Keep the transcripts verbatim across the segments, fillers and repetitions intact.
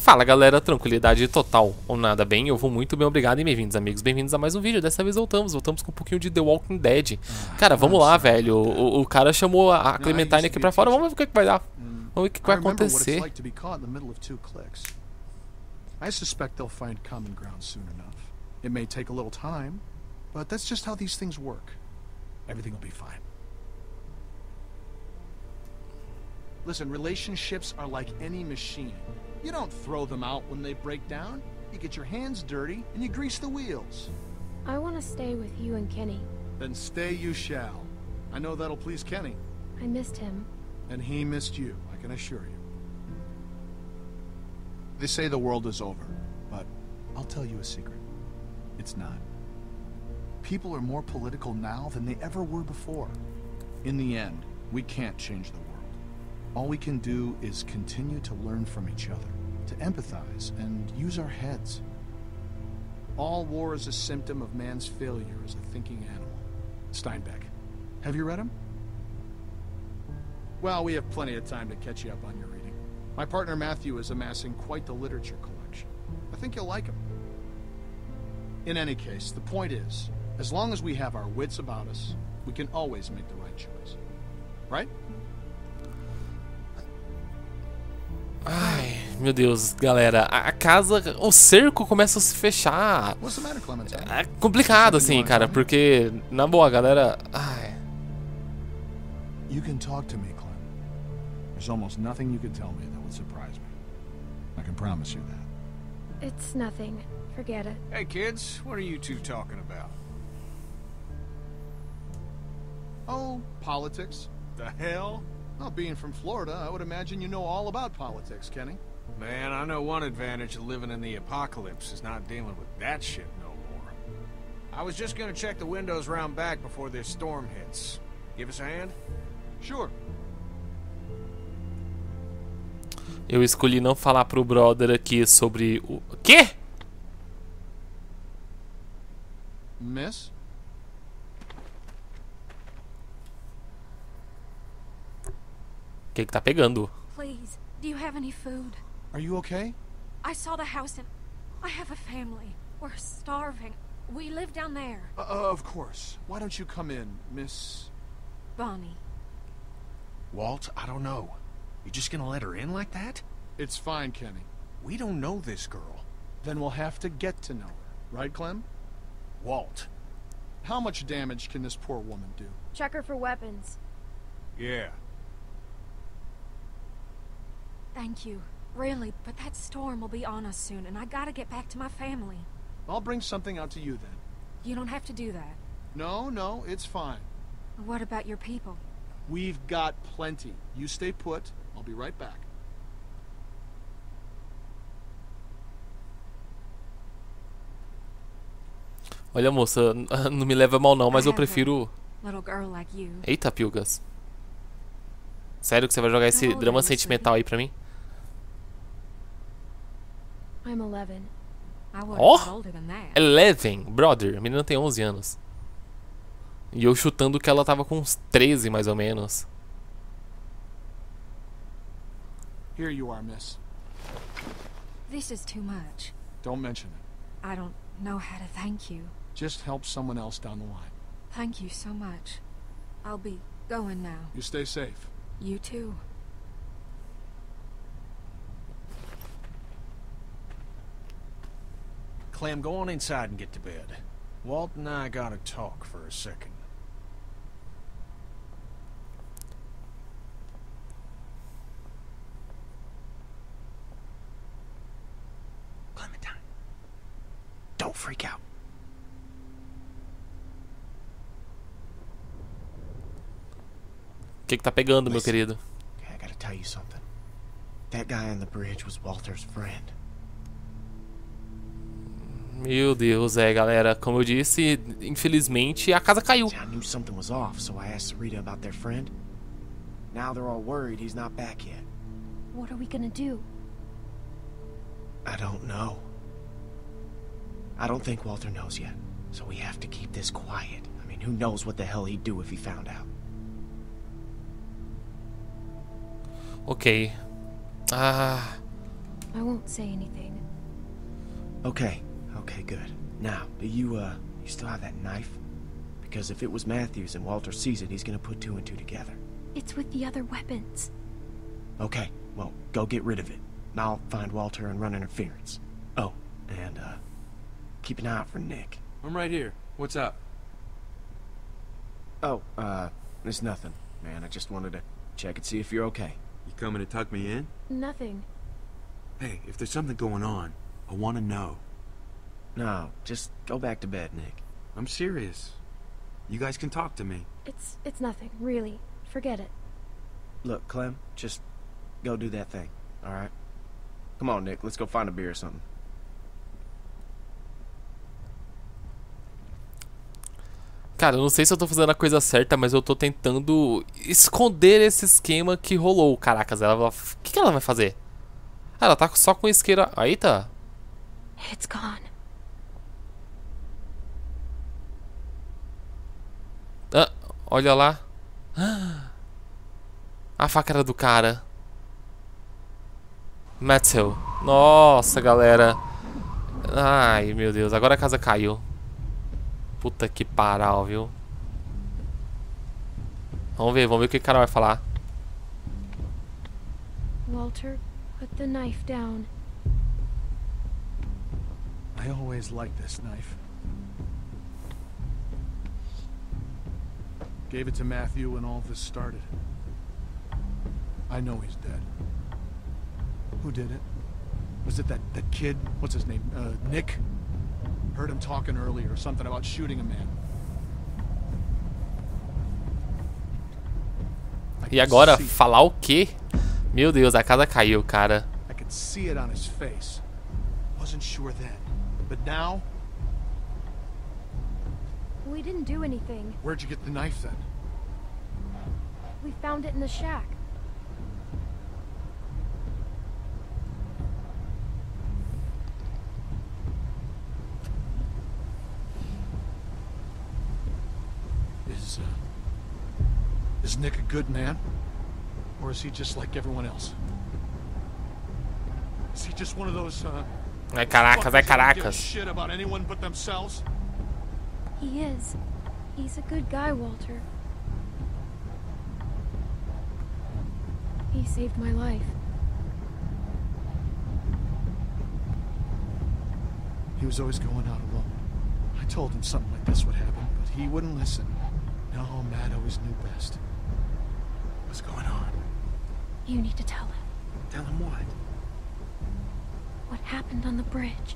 Fala galera, tranquilidade total ou nada bem, eu vou muito bem, obrigado e bem-vindos amigos, bem-vindos a mais um vídeo. Dessa vez voltamos, voltamos com um pouquinho de The Walking Dead. Cara, vamos lá velho, o, o cara chamou a Clementine aqui pra fora, vamos ver o que, que vai dar. Vamos ver o que, que vai acontecer. I suspect they'll find common ground soon enough. It may take a little time, but that's just how these things work. Everything will be fine. Listen, relationships are like any machine. You don't throw them out when they break down. You get your hands dirty and you grease the wheels. I want to stay with you and Kenny. Then stay you shall. I know that'll please Kenny. I missed him. And he missed you, I can assure you. They say the world is over, but I'll tell you a secret. It's not. People are more political now than they ever were before. In the end, we can't change the world. All we can do is continue to learn from each other, to empathize and use our heads. All war is a symptom of man's failure as a thinking animal. Steinbeck. Have you read him? Well, we have plenty of time to catch you up on your reading. My partner Matthew is amassing quite the literature collection. I think you'll like him. In any case, the point is, as long as we have our wits about us, we can always make the right choice. Right? Ai, meu Deus, galera, a casa, o cerco começa a se fechar. What's the matter, Clementine? É complicado assim, cara, porque, na boa, galera, ai. You can talk to me, Clem. There's almost nothing you could tell me that would surprise me. I can promise you that. It's nothing. Forget it. Hey kids, what are you two talking about? Oh, politics. The hell? Well, being from Florida, I would imagine you know all about politics, Kenny. Man, I know one advantage of living in the apocalypse is not dealing with that shit no more. I was just gonna check the windows round back before this storm hits. Give us a hand? Sure. Eu escolhi não falar pro brother aqui sobre o... Quê? Miss? O que que tá pegando? Please, do you have any food? Are you okay? I saw the house and I have a family. We're starving. We live down there. Uh, uh, of course. Why don't you come in, Miss... Bonnie. Walt, I don't know. You just gonna let her in like that? It's fine, Kenny. We don't know this girl. Then we'll have to get to know her. Right, Clem? Walt. How much damage can this poor woman do? Check her for weapons. Yeah. Thank you. Really, but that storm will be on us soon, and I gotta get back to my family. I'll bring something out to you then. You don't have to do that. No, no, it's fine. What about your people? We've got plenty. You stay put. I'll be right back. Olha, moça, não me leva mal não, mas eu prefiro... Little girl like you. Eita, Pilgas. Sério que você vai jogar esse drama sentimental aí pra mim? I'm eleven. Ó! eleven, brother. A menina tem onze anos. E eu chutando que ela tava com uns treze, mais ou menos. Here you are, miss. This is too much. Don't mention it. I don't know how to thank you. Just help someone else down the line. Thank you so much. I'll be going now. You stay safe. You too. Clem, go on inside and get to bed. Walt and I gotta talk for a second. Clementine, don't freak out. O que que tá pegando, meu querido? Okay, I gotta tell you something. That guy on the bridge was Walter's friend. Meu Deus, é, galera. Como eu disse, infelizmente a casa caiu. I knew something was off, so I asked Rita about their friend. Now they're all worried he's not back yet. What are we gonna do? I don't know. I don't think Walter knows yet, so we have to keep this quiet. I mean, who knows what the hell he'd do if he found out. Ok. Ah... I won't say anything. Okay, okay, good. Now, do you, uh, you still have that knife? Because if it was Matthews and Walter sees it, he's gonna put two and two together. It's with the other weapons. Okay, well, go get rid of it. And I'll find Walter and run interference. Oh, and, uh, keep an eye out for Nick. I'm right here. What's up? Oh, uh, it's nothing, man. I just wanted to check and see if you're okay. You coming to tuck me in? Nothing. Hey, if there's something going on, I want to know. No, just go back to bed, Nick. I'm serious. You guys can talk to me. It's it's nothing, really. Forget it. Look, Clem, just go do that thing, alright? Come on, Nick, let's go find a beer or something. Cara, eu não sei se eu tô fazendo a coisa certa, mas eu tô tentando esconder esse esquema que rolou. Caracas, ela... O que, que ela vai fazer? Ah, ela tá só com isqueira... Aí tá. It's gone. Ah, olha lá. A faca era do cara. Matthew. Nossa, galera. Ai, meu Deus. Agora a casa caiu. Puta que paral, viu? Vamos ver, vamos ver o que o cara vai falar. Walter, put the knife down. I always liked this knife. Gave it to Matthew when all this started. I know he's dead. Who did it? Was it that, that kid? What's his name? Uh, Nick? Heard him talking earlier, something about shooting a man. E agora, falar o quê? Meu Deus, a casa caiu, cara. I could see it on his face. Wasn't sure then, but now... We didn't do anything. Where'd you get the knife then? We found it in the shack. Is, uh... Is Nick a good man? Or is he just like everyone else? Is he just one of those, uh... Ai, caracas, ai, fuckers that don't give a caracas. shit about anyone but themselves? He is. He's a good guy, Walter. He saved my life. He was always going out alone. I told him something like this would happen, but he wouldn't listen. No, Matt always knew best. What's going on? You need to tell him Tell him what? what happened on the bridge.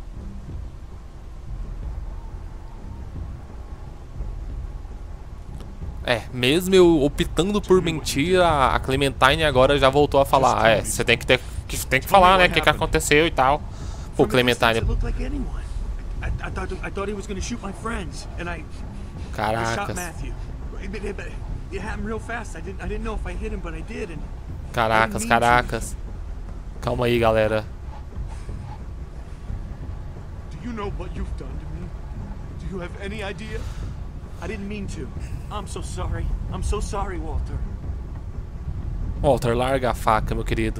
É, mesmo eu optando por mentir, a Clementine agora já voltou a falar. É, você tem que ter, que tem que falar, né, o que, que aconteceu e tal. Pô, Clementine. Caracas. Caracas, caracas. Calma aí, galera. Do you know what you've done to me? Do you have any idea? I didn't mean to. I'm so sorry. I'm so sorry, Walter. Walter, larga a faca, meu querido.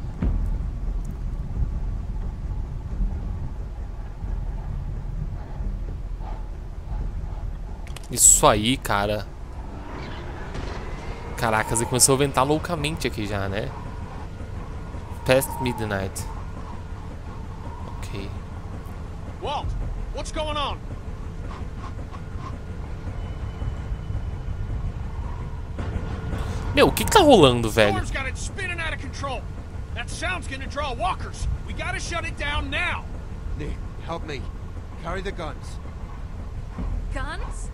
Isso aí, cara. Caracas, ele começou a ventar loucamente aqui já, né? Past midnight. Ok. Walt, what's going on? Meu, o que que tá rolando, velho? Storm's got it spinning out of control. That sound's gonna draw walkers. We gotta shut it down now. Nick, help me. Carry the guns. Guns?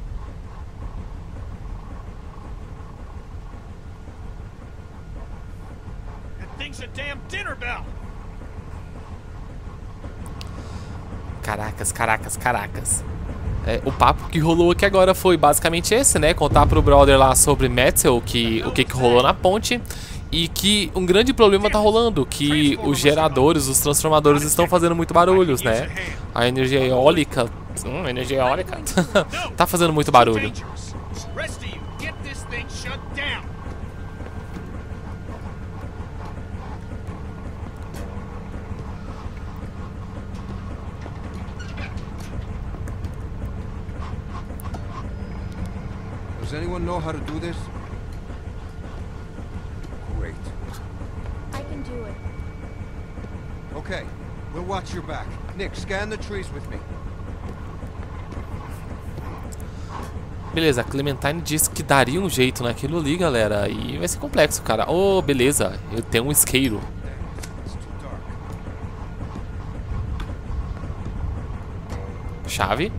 That thing's a damn dinner bell. Caracas, caracas, caracas. É, o papo que rolou aqui agora foi basicamente esse, né? Contar pro brother lá sobre Matthew, que, o que, que rolou na ponte. E que um grande problema tá rolando, que os geradores, os transformadores estão fazendo muito barulhos, né? A energia eólica... Hum, energia eólica... tá fazendo muito barulho. Does anyone know how to do this? Great. I can do it. Okay, we'll watch your back. Nick, scan the trees with me. Beleza, a Clementine disse que daria um jeito naquilo ali, galera. E vai ser complexo, cara. Oh, beleza. Eu tenho um isqueiro. Chave.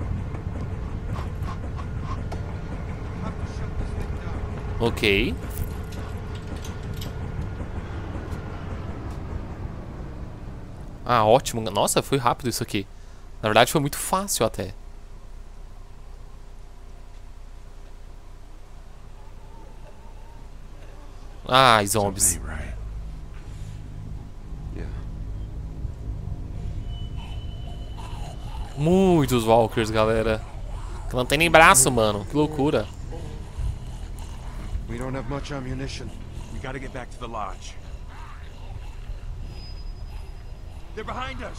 Ok. Ah, ótimo. Nossa, foi rápido isso aqui. Na verdade, foi muito fácil até. Ai, zombies. Muitos walkers, galera. Não tem nem braço, mano. Que loucura. We don't have much ammunition. We gotta get back to the lodge. They're behind us.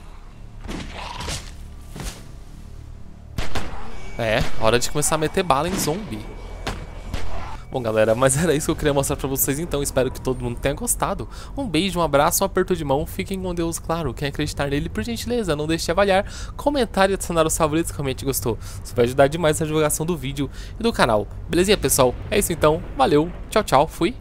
É, hora de começar a meter bala em zombie. Bom, galera, mas era isso que eu queria mostrar pra vocês, então espero que todo mundo tenha gostado. Um beijo, um abraço, um aperto de mão, fiquem com Deus, claro. Quem acreditar nele, por gentileza, não deixe de avaliar, comentar e adicionar os favoritos que realmente gostou. Isso vai ajudar demais na divulgação do vídeo e do canal. Belezinha, pessoal? É isso então, valeu, tchau, tchau, fui.